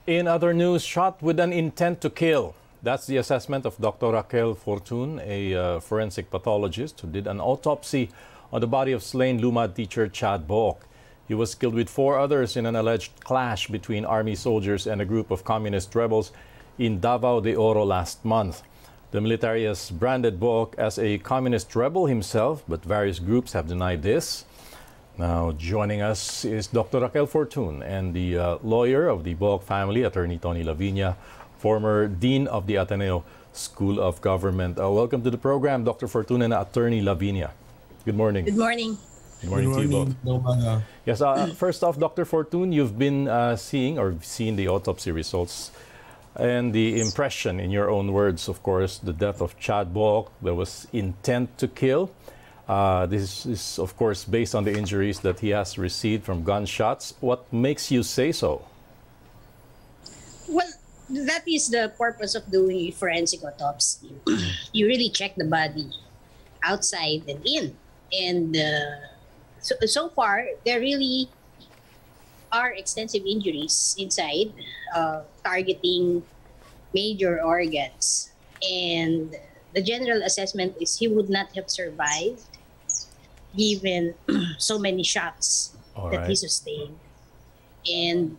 In other news, shot with an intent to kill. That's the assessment of Dr. Raquel Fortun, a forensic pathologist who did an autopsy on the body of slain Lumad teacher Chad Book. He was killed with 4 others in an alleged clash between army soldiers and a group of communist rebels in Davao de Oro last month. The military has branded Book as a communist rebel himself, but various groups have denied this. Now, joining us is Dr. Raquel Fortun and the lawyer of the Book family, Attorney Tony Lavinia, former Dean of the Ateneo School of Government. Welcome to the program, Dr. Fortun and Attorney Lavinia. Good morning. Good morning. Good morning to you both. Yes, first off, Dr. Fortun, you've been seeing or seen the autopsy results and the impression, in your own words, of course, the death of Chad Book. There was intent to kill. This is, of course, based on the injuries that he has received from gunshots. What makes you say so? Well, that is the purpose of doing a forensic autopsy. You really check the body outside and in. And so far, there really are extensive injuries inside, targeting major organs. And the general assessment is he would not have survived given so many shots that he sustained. And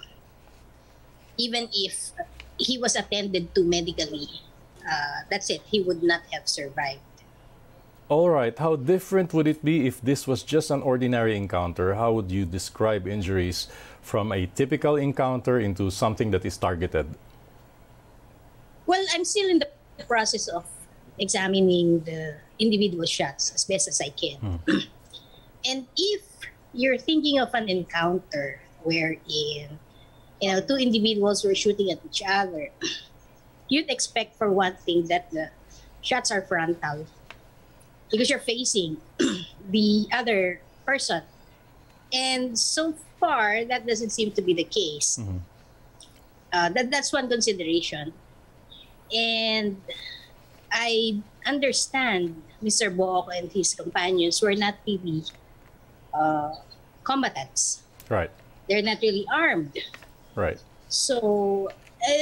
even if he was attended to medically, that's it, he would not have survived. All right. How different would it be if this was just an ordinary encounter? How would you describe injuries from a typical encounter into something that is targeted? Well, I'm still in the process of examining the individual shots as best as I can. And if you're thinking of an encounter wherein, 2 individuals were shooting at each other, you'd expect, for one thing, that the shots are frontal because you're facing the other person. And so far, that doesn't seem to be the case. That's one consideration. And I understand Mr. Book and his companions were not really combatants. Right. They're not really armed. Right. So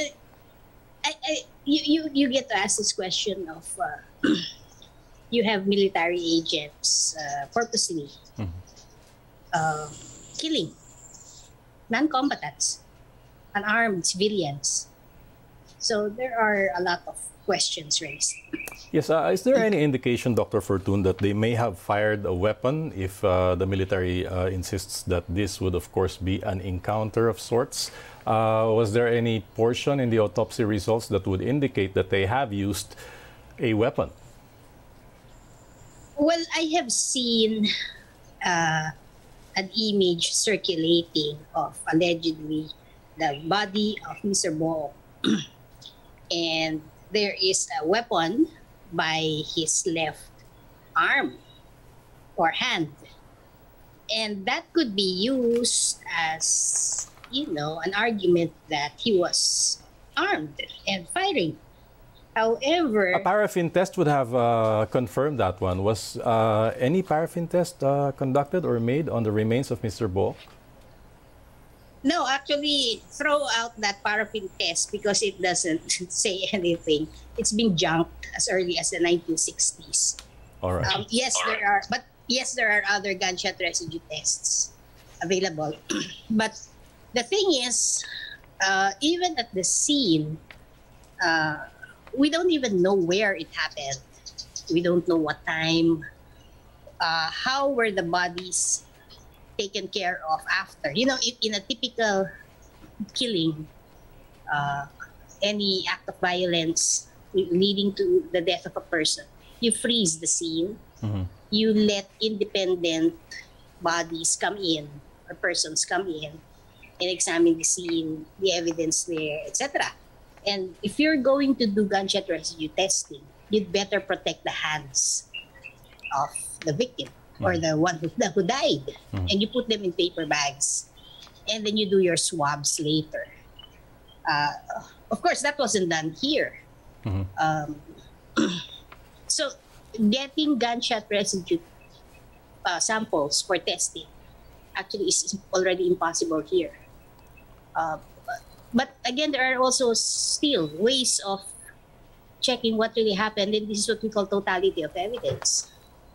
you get to ask this question of you have military agents purposely killing non-combatants, unarmed civilians. So there are a lot of questions raised. Yes, is there any indication, Dr. Fortun, that they may have fired a weapon if the military insists that this would, of course, be an encounter of sorts? Was there any portion in the autopsy results that would indicate that they have used a weapon? Well, I have seen an image circulating of allegedly the body of Mr. Book. And there is a weapon by his left arm or hand. And that could be used as, an argument that he was armed and firing. However, a paraffin test would have confirmed that one. Was any paraffin test conducted or made on the remains of Mr. Book? No, actually, throw out that paraffin test because it doesn't say anything. It's been junked as early as the 1960s. All right. Yes, there are other gunshot residue tests available. But the thing is, even at the scene, we don't even know where it happened. We don't know what time. How were the bodies taken care of after? In a typical killing, any act of violence leading to the death of a person, you freeze the scene. You let independent bodies come in or persons come in and examine the scene, the evidence there, etc. And if you're going to do gunshot residue testing, you'd better protect the hands of the victim or the one who died. And you put them in paper bags. And then you do your swabs later. Of course, that wasn't done here. So getting gunshot residue samples for testing actually is already impossible here. But again, there are also still ways of checking what really happened, and this is what we call totality of evidence.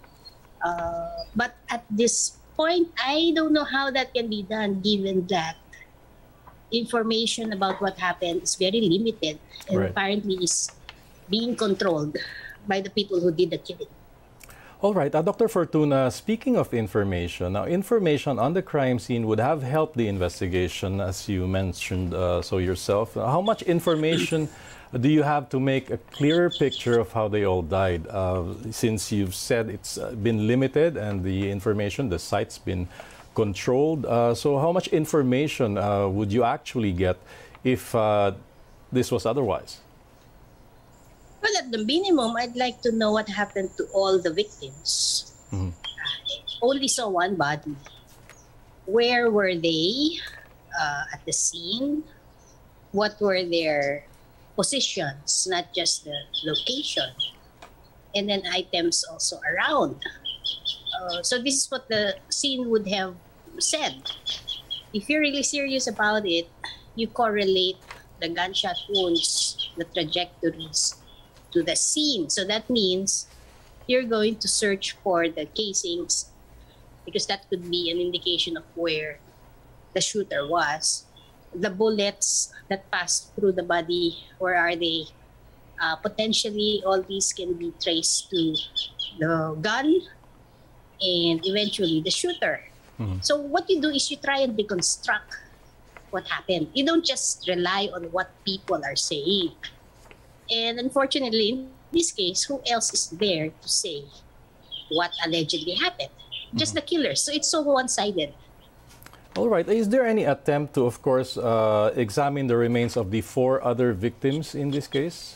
But at this point, I don't know how that can be done, given that information about what happened is very limited and Right. apparently is being controlled by the people who did the killing. All right, Dr. Fortuna, speaking of information, now information on the crime scene would have helped the investigation, as you mentioned so yourself. How much information do you have to make a clearer picture of how they all died? Since you've said it's been limited and the information, the site's been controlled, so how much information would you actually get if this was otherwise? Well, at the minimum, I'd like to know what happened to all the victims. I only saw one body. Where were they at the scene? What were their positions, not just the location? And then items also around. So this is what the scene would have said. If you're really serious about it, you correlate the gunshot wounds, the trajectories, to the scene. So that means you're going to search for the casings, because that could be an indication of where the shooter was. The bullets that passed through the body, where are they? Potentially, all these can be traced to the gun and eventually the shooter. So what you do is you try and reconstruct what happened. You don't just rely on what people are saying. And unfortunately, in this case, who else is there to say what allegedly happened? Just the killers. So it's so one-sided. All right. Is there any attempt to, of course, examine the remains of the 4 other victims in this case?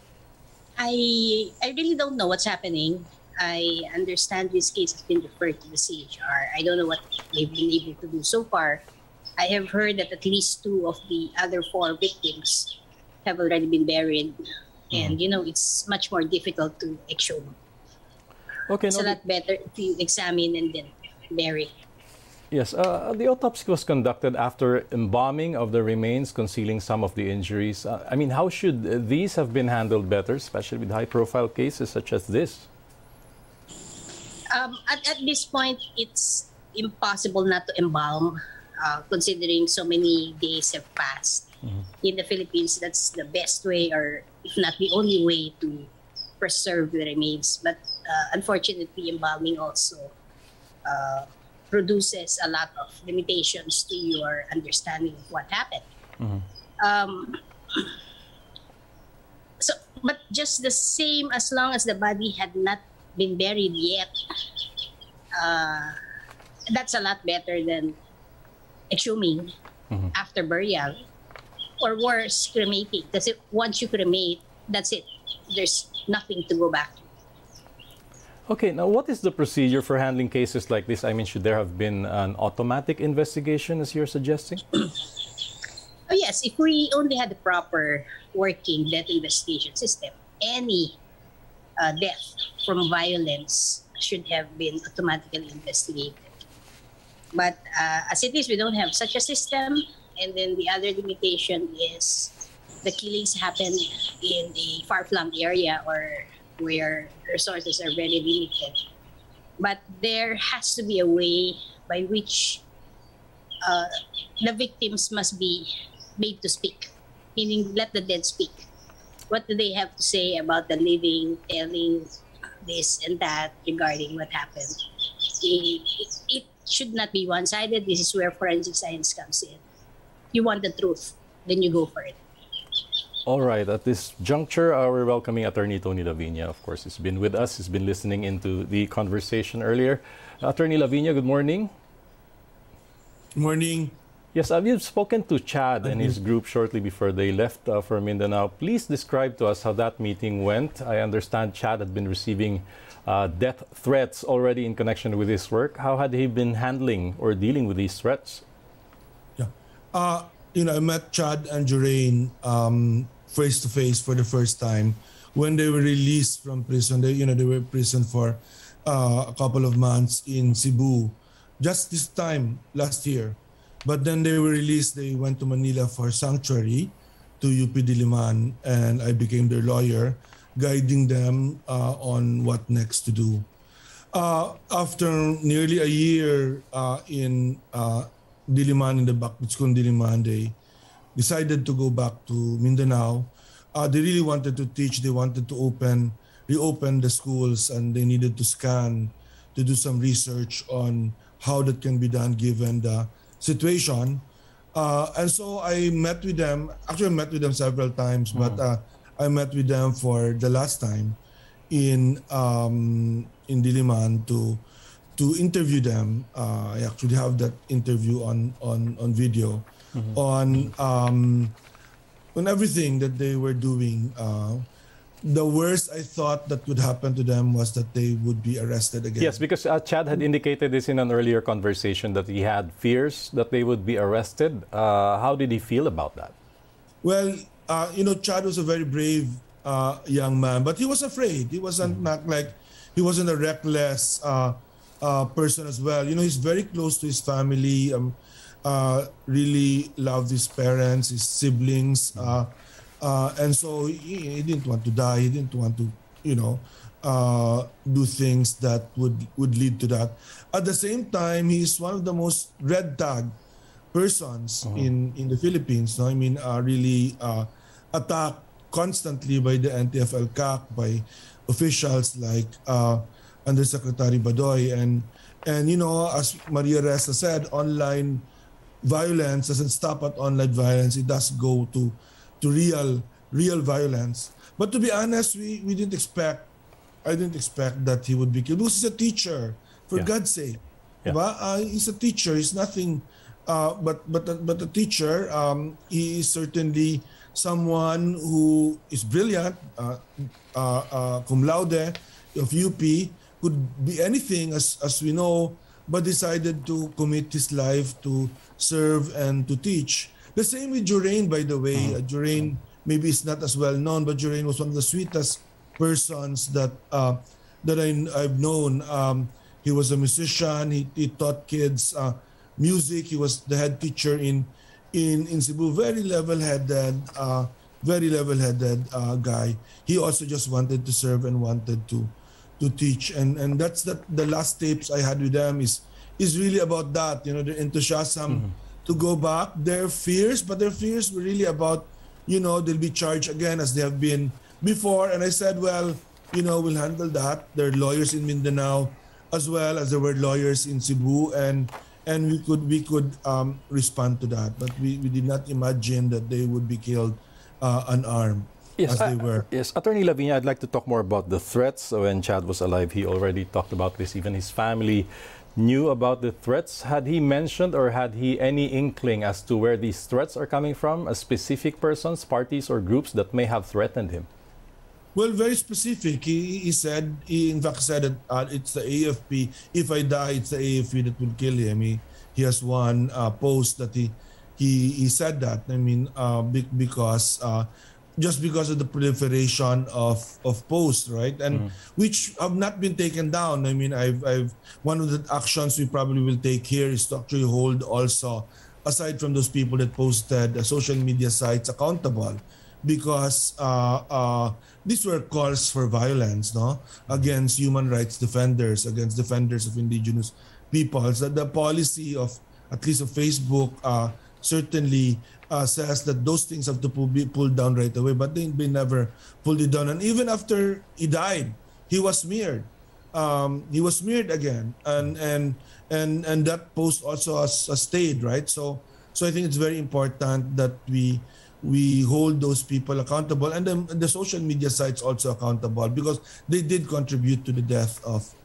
I really don't know what's happening. I understand this case has been referred to the CHR. I don't know what they've been able to do so far. I have heard that at least 2 of the other 4 victims have already been buried. And, you know, it's much more difficult to exhume. Okay, It's a lot better if you examine and then bury. Yes, the autopsy was conducted after embalming of the remains, concealing some of the injuries. I mean, how should these have been handled better, especially with high-profile cases such as this? At this point, it's impossible not to embalm, considering so many days have passed. In the Philippines, that's the best way, or if not the only way, to preserve the remains. But unfortunately, embalming also produces a lot of limitations to your understanding of what happened. But just the same, as long as the body had not been buried yet, that's a lot better than exhuming after burial, or worse, cremating. Because once you cremate, that's it. There's nothing to go back to. Okay, now what is the procedure for handling cases like this? I mean, should there have been an automatic investigation, as you're suggesting? Oh yes, if we only had the proper working death investigation system, any death from violence should have been automatically investigated. But as it is, we don't have such a system. And then the other limitation is the killings happen in a far-flung area or where resources are very limited. But there has to be a way by which the victims must be made to speak, meaning let the dead speak. What do they have to say about the living, telling this and that regarding what happened? It should not be one-sided. This is where forensic science comes in. You want the truth, then you go for it. All right. At this juncture, we're welcoming Attorney Tony Lavinia. Of course, he's been with us. He's been listening into the conversation earlier. Attorney Lavinia, good morning. Good morning. Yes, you've spoken to Chad and his group shortly before they left for Mindanao. Please describe to us how that meeting went. I understand Chad had been receiving death threats already in connection with his work. How had he been handling or dealing with these threats? Yeah. I met Chad and Jurain face to face for the first time when they were released from prison. They were in prison for a couple of months in Cebu. Just this time last year, But then they were released. They went to Manila for sanctuary to UP Diliman, and I became their lawyer, guiding them on what next to do. After nearly a year in Diliman, in the Backward School in Diliman, they decided to go back to Mindanao. They really wanted to teach. They wanted to reopen the schools, and they needed to scan, to do some research on how that can be done given the situation. And so I met with them. Actually, I met with them several times, but I met with them for the last time in Diliman to interview them. I actually have that interview on video on everything that they were doing. The worst I thought that would happen to them was that they would be arrested again. Yes, because Chad had indicated this in an earlier conversation that he had fears that they would be arrested. How did he feel about that? Well, Chad was a very brave young man, but he was afraid. He wasn't not like he wasn't a reckless person as well. He's very close to his family. Really loved his parents, his siblings. And so he didn't want to die. He didn't want to, do things that would lead to that. At the same time, he's one of the most red tag persons in the Philippines. No? I mean, really attacked constantly by the NTF-ELCAC, by officials like Undersecretary Badoy. And as Maria Ressa said, online violence doesn't stop at online violence. It does go to real violence. But to be honest, we didn't expect. I didn't expect that he would be killed because he's a teacher. For God's sake, he's a teacher. He's nothing, but a teacher. He is certainly someone who is brilliant, cum laude of UP, could be anything as we know, but decided to commit his life to serve and to teach. The same with Jurain, by the way. Jurain maybe is not as well known, but Jurain was one of the sweetest persons that I've known. He was a musician. He taught kids music. He was the head teacher in Cebu. Very level-headed guy. He also just wanted to serve and wanted to teach. And that's the last tapes I had with them is really about that. Their enthusiasm to go back, their fears were really about, they'll be charged again as they have been before. And I said, well, we'll handle that. There are lawyers in Mindanao as well as there were lawyers in Cebu, and we could respond to that. But we did not imagine that they would be killed unarmed. Yes, as they were. Yes, Attorney Lavinia, I'd like to talk more about the threats. When Chad was alive, he already talked about this. Even his family knew about the threats. Had he mentioned or had he any inkling as to where these threats are coming from, as specific persons, parties, or groups that may have threatened him? Well, very specific. He in fact said that it's the AFP. If I die, it's the AFP that will kill him. He has one post that he said that. I mean, because just because of the proliferation of posts, right? And which have not been taken down. I mean, I've one of the actions we probably will take here is to actually hold also, aside from those people that posted social media sites, accountable, because these were calls for violence, against human rights defenders, against defenders of indigenous peoples. That the policy of, at least of Facebook, certainly says that those things have to be pulled down right away, but they never pulled it down. And even after he died, he was smeared. He was smeared again, and that post also has stayed, right? So I think it's very important that we hold those people accountable, and then the social media sites also accountable, because they did contribute to the death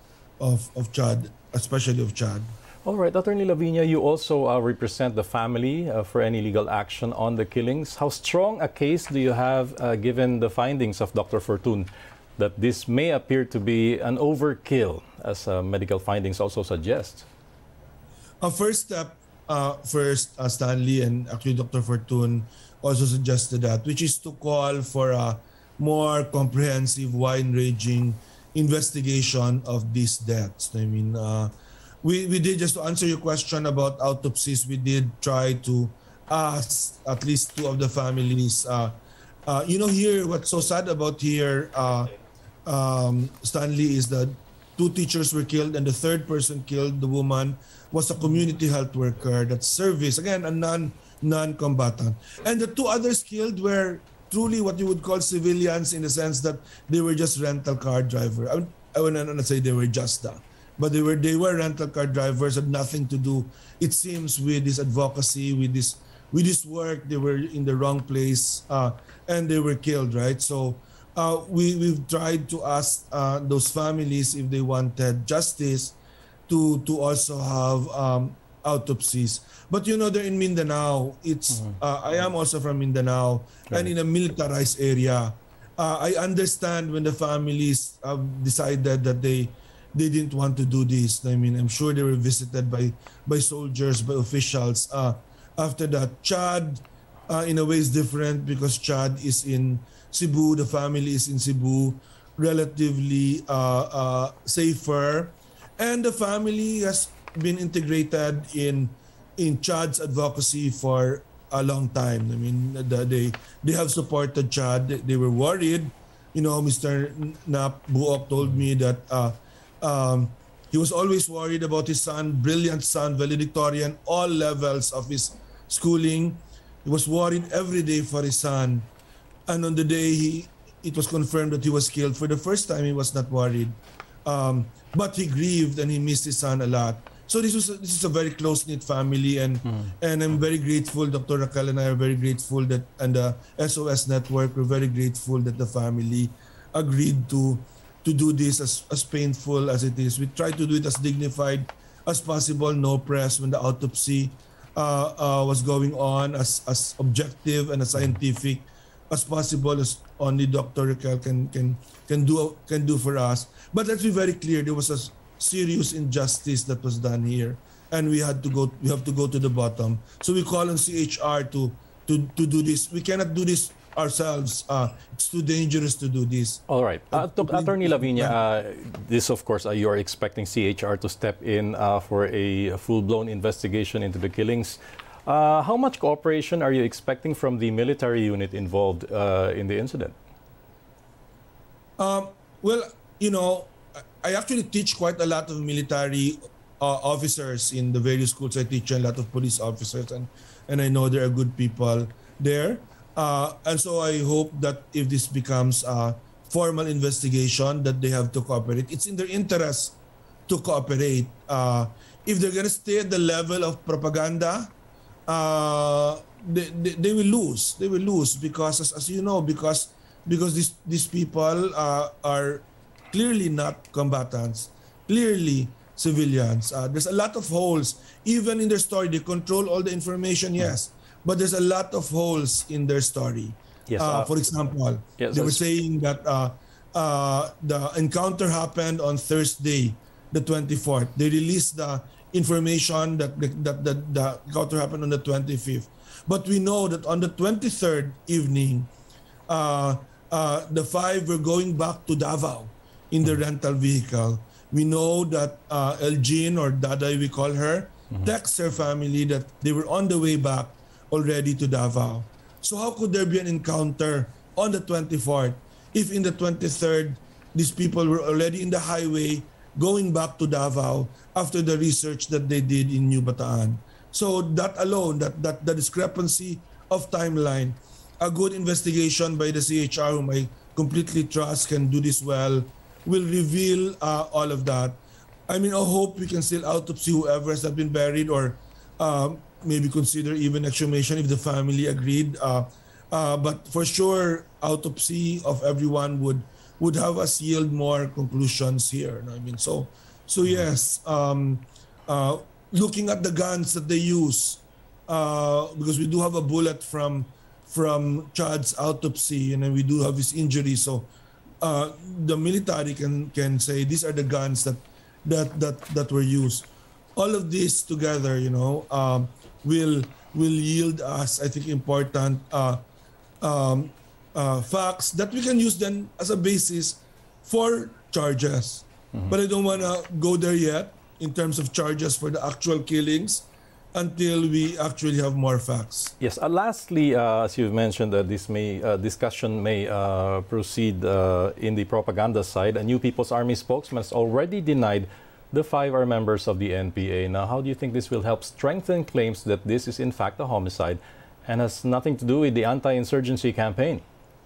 of Chad, especially of Chad. All right, Attorney Lavinia, you also represent the family for any legal action on the killings. How strong a case do you have, given the findings of Dr. Fortun, that this may appear to be an overkill, as medical findings also suggest? First step, Stanley, and actually Dr. Fortun also suggested that, which is to call for a more comprehensive, wide-ranging investigation of these deaths. I mean, we did, just to answer your question about autopsies, we did try to ask at least two of the families. Here, what's so sad about here, Stanley, is that two teachers were killed and the third person killed, the woman, was a community health worker that service, again, a non-combatant. And the two others killed were truly what you would call civilians, in the sense that they were just rental car driver. I would not say they were just that, but they were rental car drivers, had nothing to do, it seems, with this advocacy, with this work. They were in the wrong place, and they were killed, right? So we've tried to ask those families if they wanted justice to also have autopsies. But they're in Mindanao. It's I am also from Mindanao, right, and in a militarized area. I understand when the families decided that they didn't want to do this. I mean, I'm sure they were visited by soldiers, by officials. After that, Chad, in a way, is different because Chad is in Cebu. The family is in Cebu, relatively safer, and the family has been integrated in Chad's advocacy for a long time. I mean, they have supported Chad. They were worried. Mr. Nap Buok told me that he was always worried about his son, brilliant son, valedictorian, all levels of his schooling. He was worried every day for his son. And on the day it was confirmed that he was killed, for the first time he was not worried. But he grieved and he missed his son a lot. So this is a very close-knit family, and I'm very grateful. Dr. Raquel and I are very grateful that, and the SOS Network, we're very grateful that the family agreed to do this, as painful as it is. We try to do it as dignified as possible, no press when the autopsy was going on, as objective and as scientific as possible, as only Dr. Raquel can do for us. But let's be very clear, there was a serious injustice that was done here, and we have to go to the bottom. So we call on CHR to do this. We cannot do this ourselves. It's too dangerous to do this. All right. Attorney Lavinia, this, of course, you're expecting CHR to step in for a full-blown investigation into the killings. How much cooperation are you expecting from the military unit involved in the incident? Well, I actually teach quite a lot of military officers in the various schools I teach, and a lot of police officers, and I know there are good people there. And so I hope that if this becomes a formal investigation, that they have to cooperate. It's in their interest to cooperate. If they're going to stay at the level of propaganda, they will lose. They will lose because, as you know, because these people are clearly not combatants, clearly civilians. There's a lot of holes. Even in their story, they control all the information, yes, but there's a lot of holes in their story. Yes, for example, they were saying that the encounter happened on Thursday, the 24th. They released the information that the encounter happened on the 25th. But we know that on the 23rd evening, the five were going back to Davao in the rental vehicle. We know that Elgin, or Daday we call her, texts her family that they were on the way back already to Davao. So how could there be an encounter on the 24th if in the 23rd these people were already in the highway going back to Davao after the research that they did in New Bataan? So that alone, that the discrepancy of timeline, a good investigation by the CHR, whom I completely trust can do this well, will reveal all of that. I mean, I hope we can still autopsy whoever has been buried, or maybe consider even exhumation if the family agreed. But for sure, autopsy of everyone would have us yield more conclusions here. I mean, so yes, looking at the guns that they use, because we do have a bullet from Chad's autopsy, and then we do have his injury. So the military can say these are the guns that were used. All of this together, will yield us, I think, important facts that we can use then as a basis for charges. But I don't want to go there yet. in terms of charges for the actual killings until we actually have more facts. Yes. Lastly, as you've mentioned, this discussion may proceed in the propaganda side. A New People's Army spokesman has already denied the 5 are members of the NPA. Now, how do you think this will help strengthen claims that this is in fact a homicide and has nothing to do with the anti-insurgency campaign?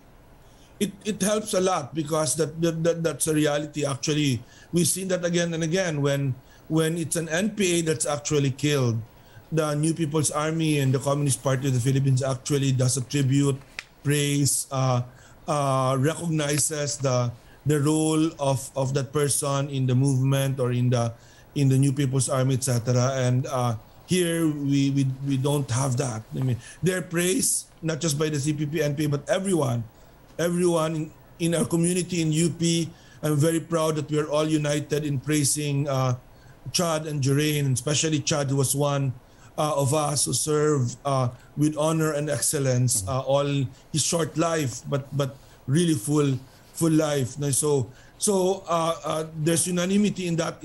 It helps a lot because that's a reality. Actually, we've seen that again and again when it's an NPA that's actually killed. The New People's Army and the Communist Party of the Philippines actually does a tribute, praise, recognizes the role of that person in the movement or in the New People's Army, etc. And here we don't have that. I mean, they're praised not just by the CPP, NPA, but everyone in our community in UP. I'm very proud that we are all united in praising Chad and Jerain, and especially Chad, who was one of us who served with honor and excellence all his short life, but really full life. So there's unanimity in that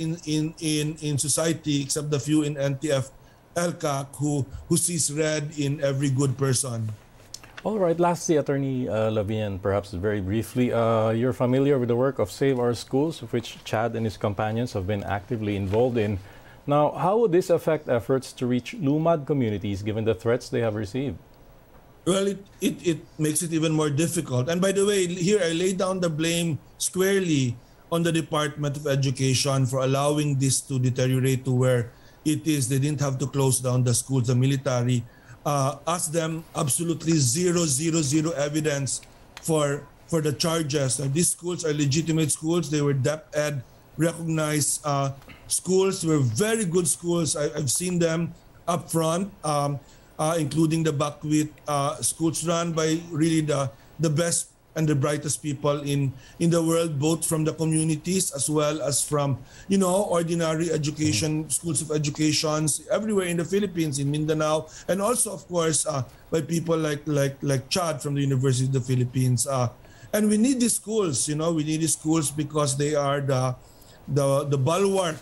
in society, except the few in NTF LCAC who sees red in every good person. All right. Lastly, Attorney Lavian, perhaps very briefly, you're familiar with the work of Save Our Schools, of which Chad and his companions have been actively involved in. Now, how would this affect efforts to reach LUMAD communities given the threats they have received? Well, it makes it even more difficult. And by the way, here I lay down the blame squarely on the Department of Education for allowing this to deteriorate to where it is. They didn't have to close down the schools. The military asked them absolutely zero evidence for the charges. These schools are legitimate schools. They were DepEd recognized schools. They were very good schools. I've seen them up front, including the Bakwit schools run by really the best and the brightest people in the world, both from the communities as well as from, ordinary education, schools of educations everywhere in the Philippines, in Mindanao, and also, of course, by people like Chad from the University of the Philippines. And we need these schools, we need these schools because they are the bulwark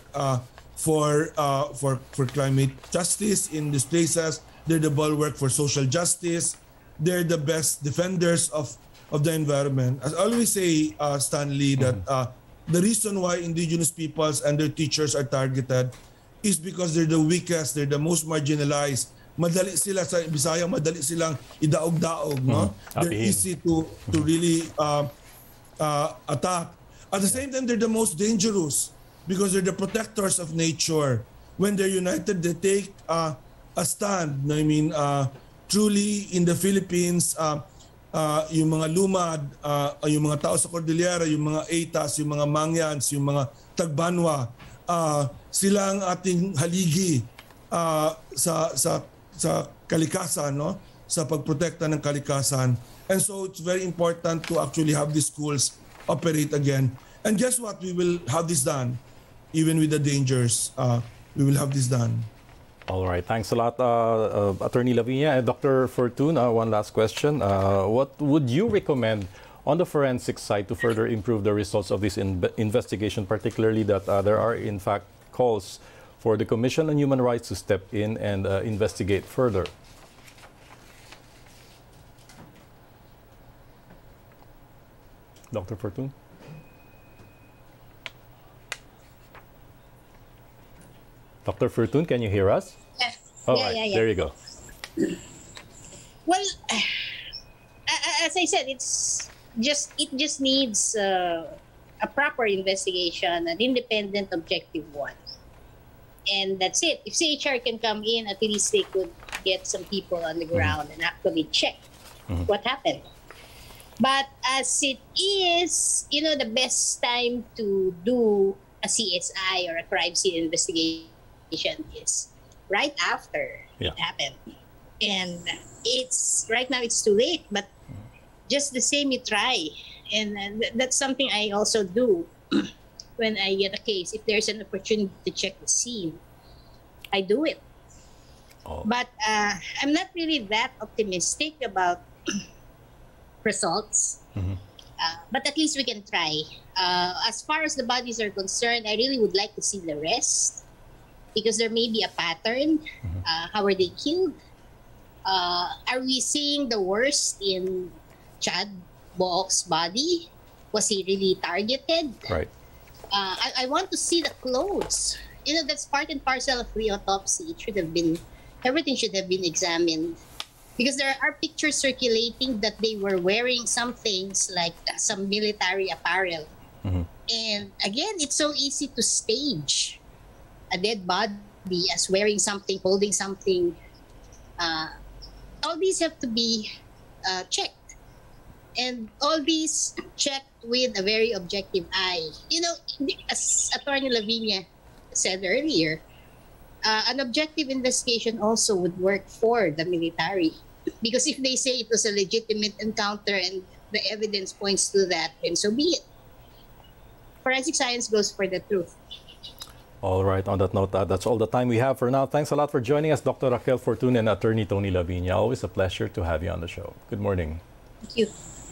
for climate justice in these places. They're the bulwark for social justice. They're the best defenders of the environment. As I always say, Stanley, that the reason why indigenous peoples and their teachers are targeted is because they're the weakest, they're the most marginalized. Madali sila sa Bisaya, madali silang idaog-daog, no? They're easy to really attack. At the same time, they're the most dangerous because they're the protectors of nature. When they're united, they take a stand. I mean, truly in the Philippines, yung mga LUMAD, yung mga tao sa Cordillera, yung mga ATAS, yung mga Mangyans, yung mga Tagbanwa, sila ang ating haligi sa kalikasan, no? Sa pagprotekta ng kalikasan. And so it's very important to actually have these schools operate again. And guess what? We will have this done. Even with the dangers, we will have this done. All right. Thanks a lot, Attorney Lavinia. Dr. Fortun, one last question. What would you recommend on the forensic side to further improve the results of this investigation, particularly that there are, in fact, calls for the Commission on Human Rights to step in and investigate further? Dr. Fortun? Dr. Fortun, can you hear us? Yes. All right. There you go. Well, as I said, it just needs a proper investigation, an independent, objective one, and that's it. If CHR can come in, at least they could get some people on the ground and actually check what happened. But as it is, the best time to do a CSI or a crime scene investigation is right after it happened. And right now it's too late, but just the same, you try. And that's something I also do when I get a case. If there's an opportunity to check the scene, I do it. But I'm not really that optimistic about results. But at least we can try. As far as the bodies are concerned, I really would like to see the rest. because there may be a pattern. How were they killed? Are we seeing the worst in Chad Book's body? Was he really targeted? Right. I want to see the clothes. You know, that's part and parcel of the autopsy. It should have been, everything should have been examined. Because there are pictures circulating that they were wearing some things like some military apparel. And again, it's so easy to stage a dead body as wearing something, holding something. All these have to be checked. And all these checked with a very objective eye. You know, as Attorney Lavinia said earlier, an objective investigation also would work for the military. Because if they say it was a legitimate encounter and the evidence points to that, then so be it. Forensic science goes for the truth. All right. On that note, that's all the time we have for now. Thanks a lot for joining us, Dr. Raquel Fortun and Attorney Tony Lavinia. Always a pleasure to have you on the show. Good morning. Thank you.